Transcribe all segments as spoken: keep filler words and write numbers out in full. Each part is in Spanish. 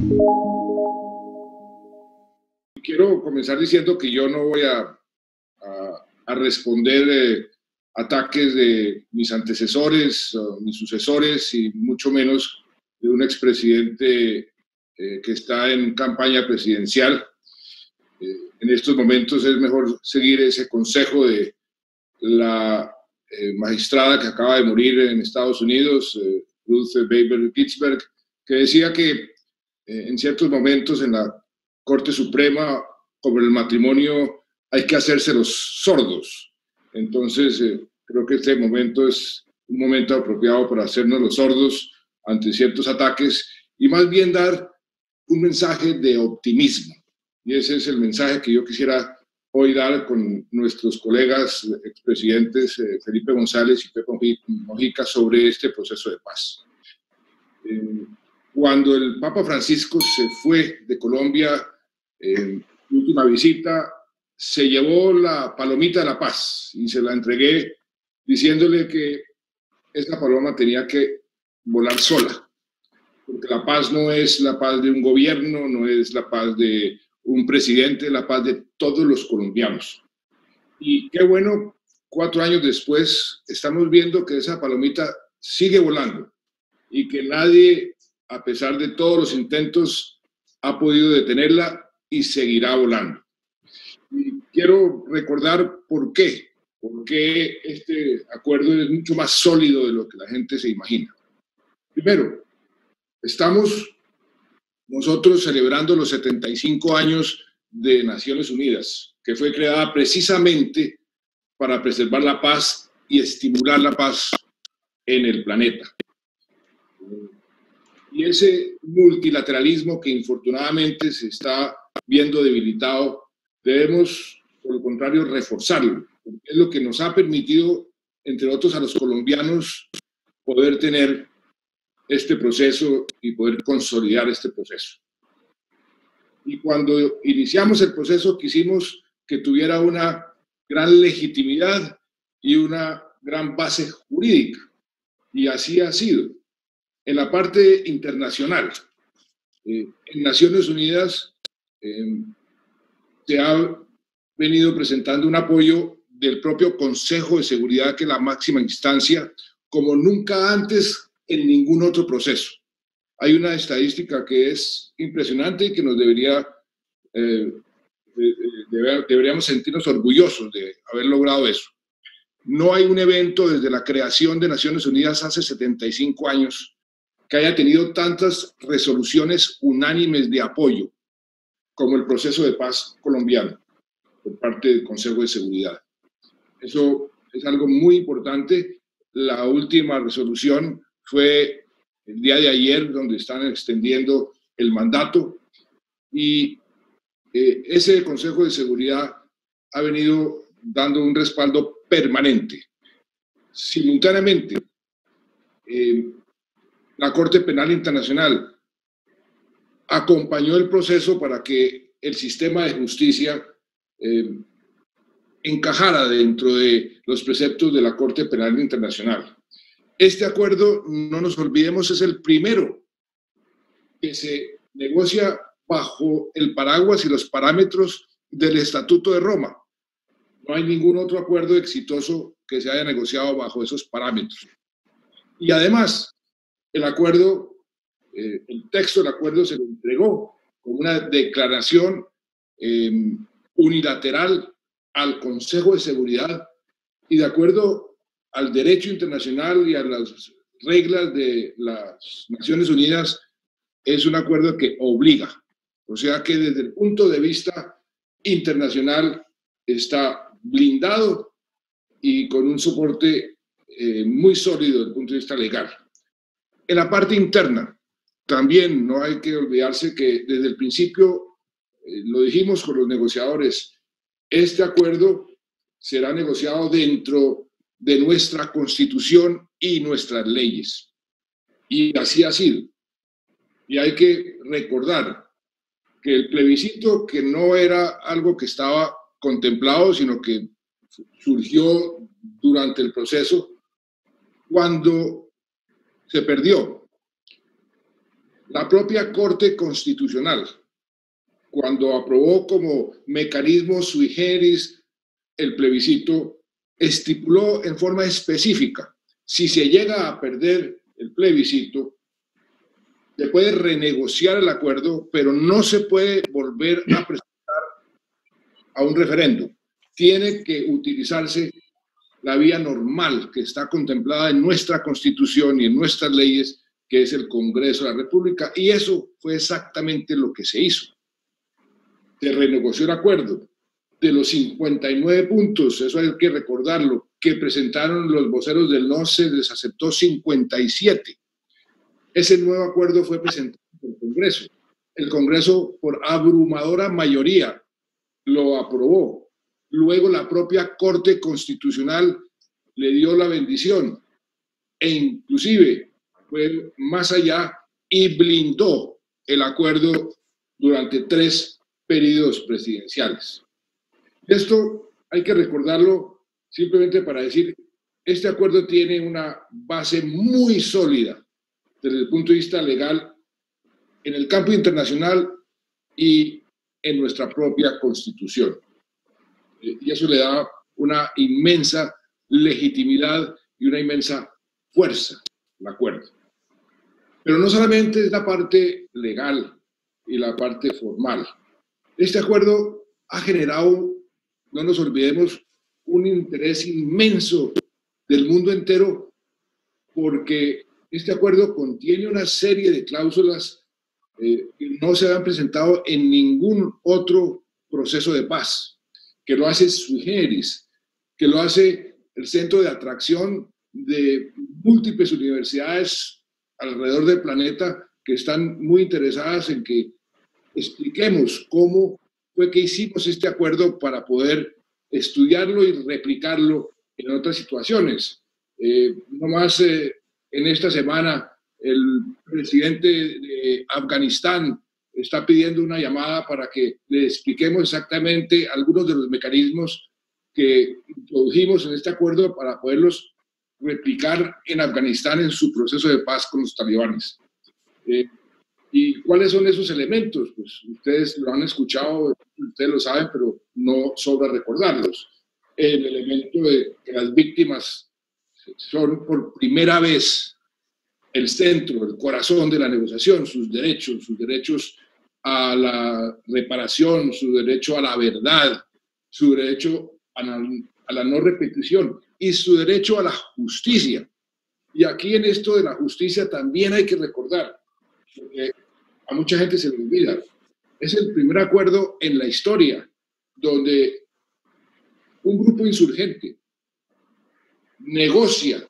Quiero comenzar diciendo que yo no voy a, a, a responder eh, ataques de mis antecesores, o mis sucesores, y mucho menos de un expresidente eh, que está en campaña presidencial. Eh, en estos momentos es mejor seguir ese consejo de la eh, magistrada que acaba de morir en Estados Unidos, eh, Ruth Bader Ginsburg, que decía que eh, en ciertos momentos en la Corte Suprema, como el matrimonio, hay que hacerse los sordos. Entonces, eh, creo que este momento es un momento apropiado para hacernos los sordos ante ciertos ataques y más bien dar un mensaje de optimismo. Y ese es el mensaje que yo quisiera hoy dar con nuestros colegas expresidentes eh, Felipe González y Pepe Mojica sobre este proceso de paz. Eh, cuando el Papa Francisco se fue de Colombia en su última visita, se llevó la palomita de la paz y se la entregué diciéndole que esa paloma tenía que volar sola, porque la paz no es la paz de un gobierno, no es la paz de un presidente, la paz de todos los colombianos. Y qué bueno, cuatro años después estamos viendo que esa palomita sigue volando y que nadie, a pesar de todos los intentos, ha podido detenerla y seguirá volando. Y quiero recordar por qué, por qué este acuerdo es mucho más sólido de lo que la gente se imagina. Primero, estamos nosotros celebrando los setenta y cinco años de Naciones Unidas, que fue creada precisamente para preservar la paz y estimular la paz en el planeta. Y ese multilateralismo que infortunadamente se está viendo debilitado, debemos, por el contrario, reforzarlo. Es lo que nos ha permitido, entre otros a los colombianos, poder tener este proceso y poder consolidar este proceso. Y cuando iniciamos el proceso quisimos que tuviera una gran legitimidad y una gran base jurídica, y así ha sido. En la parte internacional, eh, en Naciones Unidas eh, se ha venido presentando un apoyo del propio Consejo de Seguridad, que es la máxima instancia, como nunca antes en ningún otro proceso. Hay una estadística que es impresionante y que nos debería, eh, deber, deberíamos sentirnos orgullosos de haber logrado eso. No hay un evento desde la creación de Naciones Unidas hace setenta y cinco años que haya tenido tantas resoluciones unánimes de apoyo como el proceso de paz colombiano por parte del Consejo de Seguridad. Eso es algo muy importante. La última resolución fue el día de ayer, donde están extendiendo el mandato, y eh, ese Consejo de Seguridad ha venido dando un respaldo permanente. Simultáneamente, eh, la Corte Penal Internacional acompañó el proceso para que el sistema de justicia eh, encajara dentro de los preceptos de la Corte Penal Internacional. Este acuerdo, no nos olvidemos, es el primero que se negocia bajo el paraguas y los parámetros del Estatuto de Roma. No hay ningún otro acuerdo exitoso que se haya negociado bajo esos parámetros. Y además, el acuerdo, eh, el texto del acuerdo se lo entregó con una declaración eh, unilateral al Consejo de Seguridad, y de acuerdo al derecho internacional y a las reglas de las Naciones Unidas, es un acuerdo que obliga. O sea que desde el punto de vista internacional está blindado y con un soporte eh, muy sólido desde el punto de vista legal. En la parte interna, también no hay que olvidarse que desde el principio, eh, lo dijimos con los negociadores, este acuerdo será negociado dentro de nuestra Constitución y nuestras leyes. Y así ha sido. Y hay que recordar que el plebiscito, que no era algo que estaba contemplado, sino que surgió durante el proceso, cuando se perdió, La propia Corte Constitucional, cuando aprobó como mecanismo sui generis el plebiscito, estipuló en forma específica: si se llega a perder el plebiscito, se puede renegociar el acuerdo, pero no se puede volver a presentar a un referéndum. Tiene que utilizarse la vía normal que está contemplada en nuestra Constitución y en nuestras leyes, que es el Congreso de la República, y eso fue exactamente lo que se hizo. Se renegoció el acuerdo. De los cincuenta y nueve puntos, eso hay que recordarlo, que presentaron los voceros del no, se les aceptó cincuenta y siete. Ese nuevo acuerdo fue presentado por el Congreso. El Congreso, por abrumadora mayoría, lo aprobó. Luego la propia Corte Constitucional le dio la bendición e inclusive fue más allá y blindó el acuerdo durante tres periodos presidenciales. Esto hay que recordarlo simplemente para decir, este acuerdo tiene una base muy sólida desde el punto de vista legal en el campo internacional y en nuestra propia Constitución. Y eso le da una inmensa legitimidad y una inmensa fuerza al acuerdo. Pero no solamente es la parte legal y la parte formal. Este acuerdo ha generado, no nos olvidemos, un interés inmenso del mundo entero, porque este acuerdo contiene una serie de cláusulas eh, que no se han presentado en ningún otro proceso de paz, que lo hace sui generis, que lo hace el centro de atracción de múltiples universidades alrededor del planeta que están muy interesadas en que expliquemos cómo fue que hicimos este acuerdo para poder estudiarlo y replicarlo en otras situaciones. Eh, no más eh, en esta semana el presidente de Afganistán está pidiendo una llamada para que le expliquemos exactamente algunos de los mecanismos que introdujimos en este acuerdo para poderlos replicar en Afganistán en su proceso de paz con los talibanes. Eh, ¿Y cuáles son esos elementos? Pues ustedes lo han escuchado, ustedes lo saben, pero no sobra recordarlos. El elemento de que las víctimas son por primera vez el centro, el corazón de la negociación, sus derechos, sus derechos a la reparación, su derecho a la verdad, su derecho a la, a la no repetición y su derecho a la justicia. Y aquí en esto de la justicia también hay que recordar, porque a mucha gente se le olvida, es el primer acuerdo en la historia donde un grupo insurgente negocia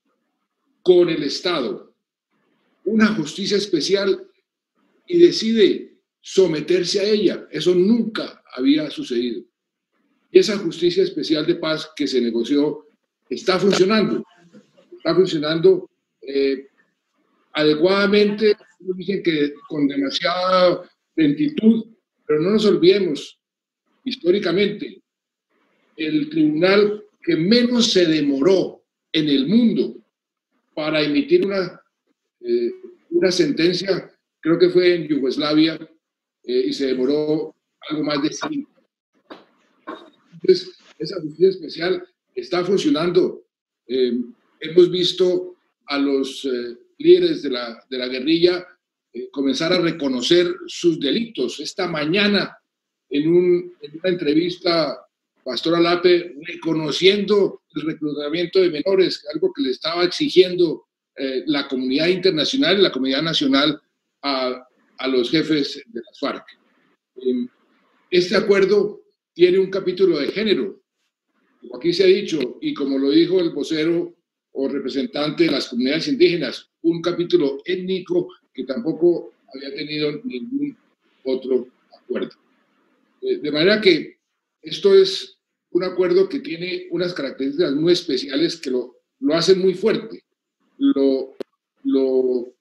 con el Estado una justicia especial y decide someterse a ella. Eso nunca había sucedido. Y esa justicia especial de paz que se negoció está funcionando. Está funcionando eh, adecuadamente, dicen que con demasiada lentitud, pero no nos olvidemos, históricamente, el tribunal que menos se demoró en el mundo para emitir una, eh, una sentencia, creo que fue en Yugoslavia, eh, y se demoró algo más de cinco. Entonces, esa justicia especial está funcionando. Eh, hemos visto a los eh, líderes de la, de la guerrilla eh, comenzar a reconocer sus delitos. Esta mañana, en, un, en una entrevista, Pastor Alape, reconociendo el reclutamiento de menores, algo que le estaba exigiendo eh, la comunidad internacional y la comunidad nacional a, a los jefes de las FARC. Eh, este acuerdo tiene un capítulo de género, como aquí se ha dicho, y como lo dijo el vocero o representante de las comunidades indígenas, un capítulo étnico que tampoco había tenido ningún otro acuerdo. De manera que esto es un acuerdo que tiene unas características muy especiales que lo, lo hacen muy fuerte, lo, lo,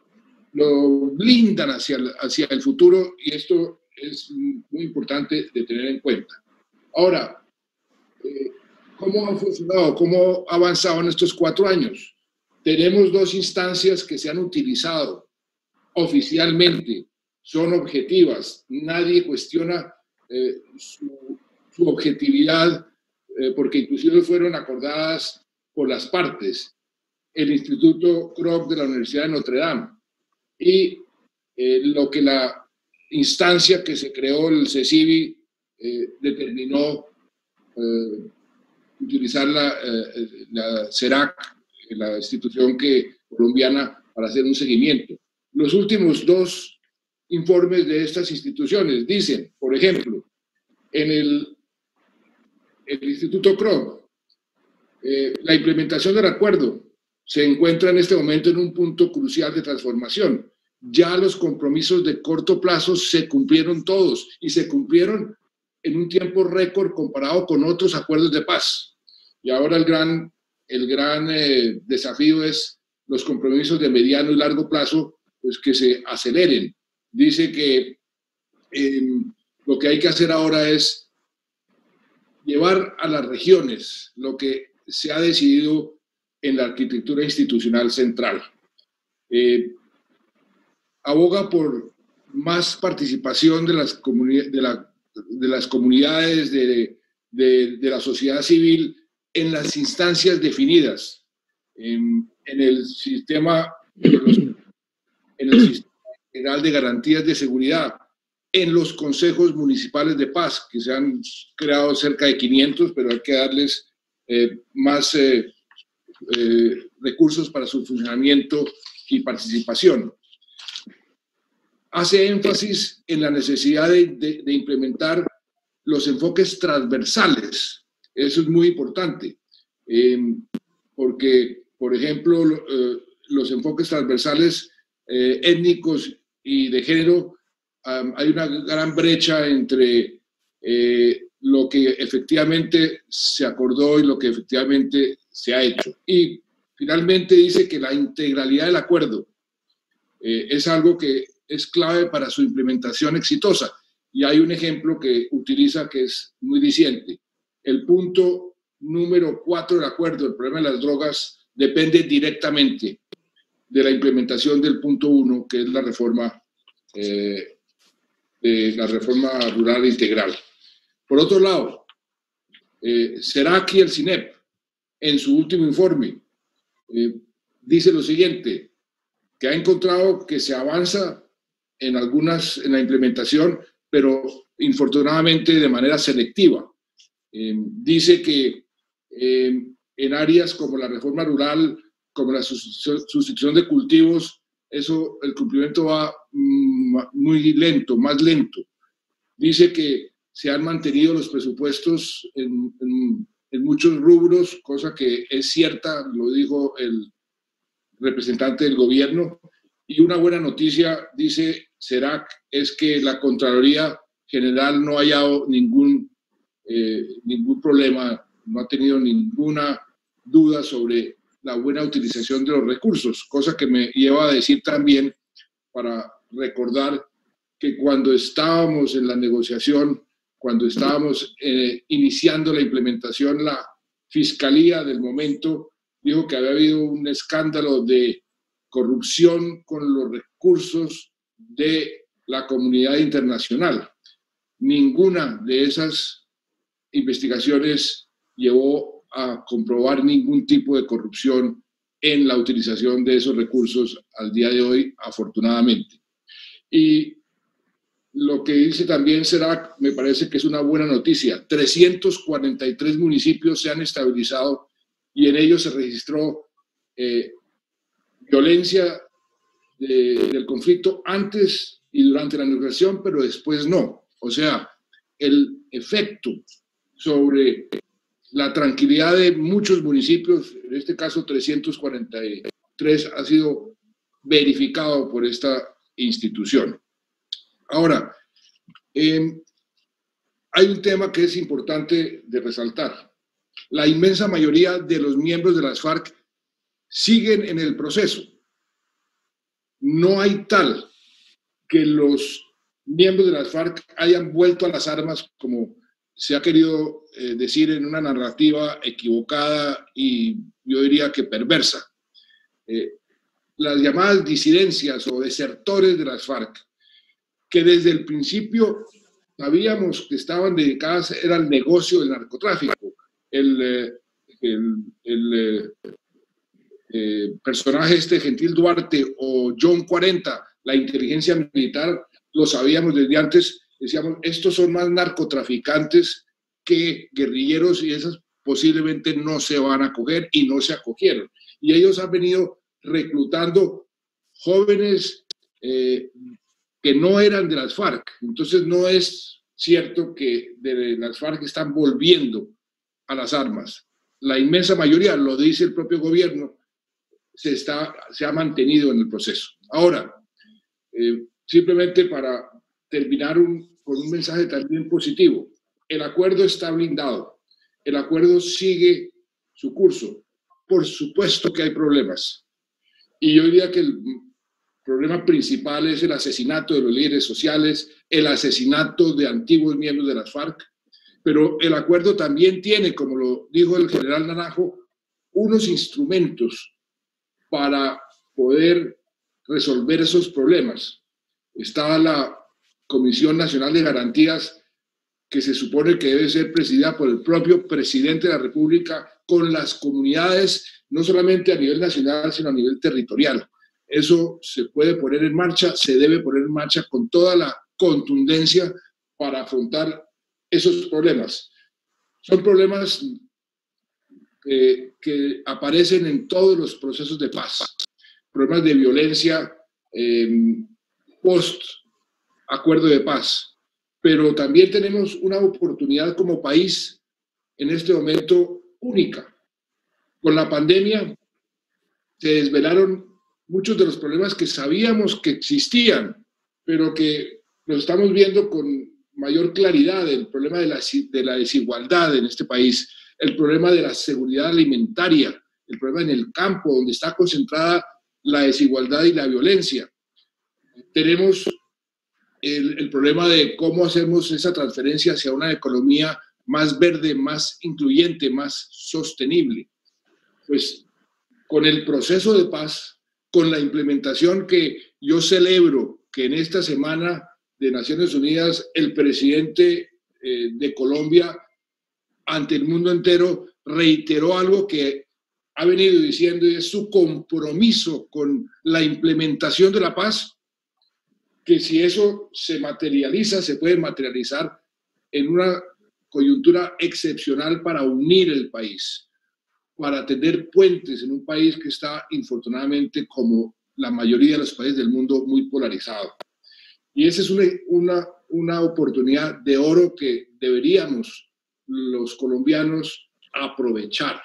lo blindan hacia el, hacia el futuro, y esto es muy importante de tener en cuenta. Ahora, eh, ¿cómo ha funcionado? ¿Cómo ha avanzado en estos cuatro años? Tenemos dos instancias que se han utilizado oficialmente son objetivas, nadie cuestiona eh, su, su objetividad, eh, porque inclusive fueron acordadas por las partes, el Instituto Kroc de la Universidad de Notre Dame y eh, lo que la instancia que se creó, el CECIBI, eh, determinó eh, utilizar la, eh, la CERAC, la institución que, colombiana, para hacer un seguimiento. Los últimos dos informes de estas instituciones dicen, por ejemplo, en el, el Instituto Kroc, eh, la implementación del acuerdo se encuentra en este momento en un punto crucial de transformación. Ya los compromisos de corto plazo se cumplieron todos y se cumplieron en un tiempo récord comparado con otros acuerdos de paz. Y ahora el gran, el gran eh, desafío es los compromisos de mediano y largo plazo, pues que se aceleren. Dice que eh, lo que hay que hacer ahora es llevar a las regiones lo que se ha decidido en la arquitectura institucional central. Eh, aboga por más participación de las, comuni de la, de las comunidades, de, de, de la sociedad civil en las instancias definidas, en, en el sistema de los, en el sistema general de garantías de seguridad, en los consejos municipales de paz, que se han creado cerca de quinientos, pero hay que darles eh, más eh, eh, recursos para su funcionamiento y participación. Hace énfasis en la necesidad de, de, de implementar los enfoques transversales. Eso es muy importante, eh, porque, por ejemplo, eh, los enfoques transversales eh, étnicos y de género, um, hay una gran brecha entre eh, lo que efectivamente se acordó y lo que efectivamente se ha hecho. Y finalmente dice que la integralidad del acuerdo eh, es algo que es clave para su implementación exitosa. Y hay un ejemplo que utiliza que es muy diciente. El punto número cuatro del acuerdo, el problema de las drogas, depende directamente de la implementación del punto uno, que es la reforma, eh, de la reforma rural integral. Por otro lado, eh, CERAC y el CINEP, en su último informe, eh, dice lo siguiente, que ha encontrado que se avanza en algunas, en la implementación, pero infortunadamente de manera selectiva. Eh, dice que eh, en áreas como la reforma rural, como la sustitución de cultivos, eso, el cumplimiento va mm, muy lento, más lento. Dice que se han mantenido los presupuestos en, en, en muchos rubros, cosa que es cierta, lo dijo el representante del gobierno. Y una buena noticia, dice CERAC, es que la Contraloría General no ha hallado ningún, eh, ningún problema, no ha tenido ninguna duda sobre la buena utilización de los recursos, cosa que me lleva a decir también, para recordar que cuando estábamos en la negociación, cuando estábamos eh, iniciando la implementación, la Fiscalía del momento dijo que había habido un escándalo de corrupción con los recursos de la comunidad internacional. Ninguna de esas investigaciones llevó a comprobar ningún tipo de corrupción en la utilización de esos recursos al día de hoy, afortunadamente. Y lo que dice también CERAC me parece que es una buena noticia. trescientos cuarenta y tres municipios se han estabilizado y en ellos se registró eh, violencia de, del conflicto antes y durante la negociación, pero después no. O sea, el efecto sobre la tranquilidad de muchos municipios, en este caso trescientos cuarenta y tres, ha sido verificado por esta institución. Ahora, eh, hay un tema que es importante de resaltar. La inmensa mayoría de los miembros de las FARC siguen en el proceso. No hay tal que los miembros de las FARC hayan vuelto a las armas, como se ha querido eh, decir en una narrativa equivocada y yo diría que perversa. Eh, las llamadas disidencias o desertores de las FARC, que desde el principio sabíamos que estaban dedicadas, era el negocio del narcotráfico. El, eh, el, el eh, eh, personaje este, Gentil Duarte o John cuarenta, la inteligencia militar, lo sabíamos desde antes, decíamos, estos son más narcotraficantes que guerrilleros y esas posiblemente no se van a acoger y no se acogieron. Y ellos han venido reclutando jóvenes eh, que no eran de las FARC. Entonces no es cierto que de las FARC están volviendo a las armas. La inmensa mayoría, lo dice el propio gobierno, se, está, se ha mantenido en el proceso. Ahora, eh, simplemente para terminar un, con un mensaje también positivo, el acuerdo está blindado, el acuerdo sigue su curso. Por supuesto que hay problemas. Y yo diría que el problema principal es el asesinato de los líderes sociales, el asesinato de antiguos miembros de las FARC, pero el acuerdo también tiene, como lo dijo el general Naranjo, unos instrumentos para poder resolver esos problemas. Está la Comisión Nacional de Garantías, que se supone que debe ser presidida por el propio presidente de la República, con las comunidades, no solamente a nivel nacional, sino a nivel territorial. Eso se puede poner en marcha, se debe poner en marcha con toda la contundencia para afrontar esos problemas. Son problemas eh, que aparecen en todos los procesos de paz, problemas de violencia eh, post acuerdo de paz, pero también tenemos una oportunidad como país en este momento única. Con la pandemia se desvelaron muchos de los problemas que sabíamos que existían, pero que los estamos viendo con mayor claridad: el problema de la, de la desigualdad en este país, el problema de la seguridad alimentaria, el problema en el campo, donde está concentrada la desigualdad y la violencia. Tenemos el, el problema de cómo hacemos esa transferencia hacia una economía más verde, más incluyente, más sostenible. Pues con el proceso de paz, con la implementación que yo celebro que en esta semana de Naciones Unidas el presidente eh, de Colombia ante el mundo entero reiteró algo que ha venido diciendo, y es su compromiso con la implementación de la paz, que si eso se materializa, se puede materializar en una coyuntura excepcional para unir el país, para tener puentes en un país que está, infortunadamente, como la mayoría de los países del mundo, muy polarizado. Y esa es una, una, una oportunidad de oro que deberíamos los colombianos aprovechar.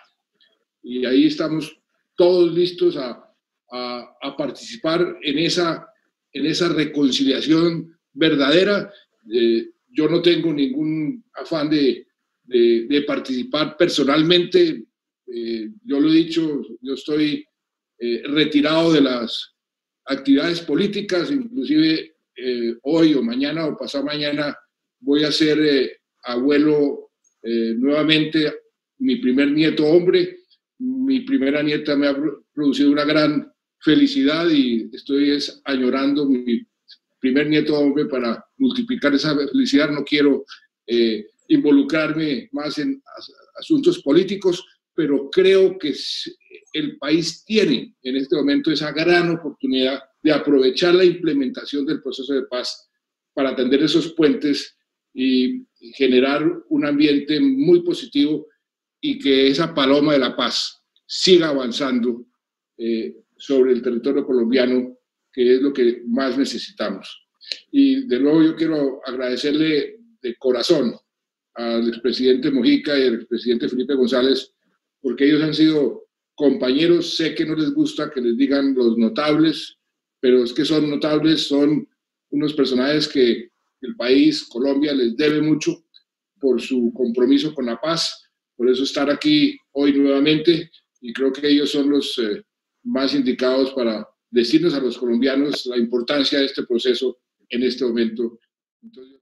Y ahí estamos todos listos a, a, a participar en esa, en esa reconciliación verdadera. Eh, yo no tengo ningún afán de, de, de participar personalmente. Eh, yo lo he dicho, yo estoy eh, retirado de las actividades políticas, inclusive eh, hoy o mañana o pasado mañana voy a ser eh, abuelo eh, nuevamente, mi primer nieto hombre. Mi primera nieta me ha producido una gran felicidad y estoy es, añorando mi primer nieto hombre para multiplicar esa felicidad. No quiero eh, involucrarme más en asuntos políticos, pero creo que el país tiene en este momento esa gran oportunidad de aprovechar la implementación del proceso de paz para tender esos puentes y generar un ambiente muy positivo y que esa paloma de la paz siga avanzando eh, sobre el territorio colombiano, que es lo que más necesitamos. Y de nuevo yo quiero agradecerle de corazón al expresidente Mujica y al expresidente Felipe González, porque ellos han sido compañeros. Sé que no les gusta que les digan los notables, pero es que son notables, son unos personajes que el país, Colombia, les debe mucho por su compromiso con la paz. Por eso estar aquí hoy nuevamente, y creo que ellos son los eh, más indicados para decirnos a los colombianos la importancia de este proceso en este momento. Entonces,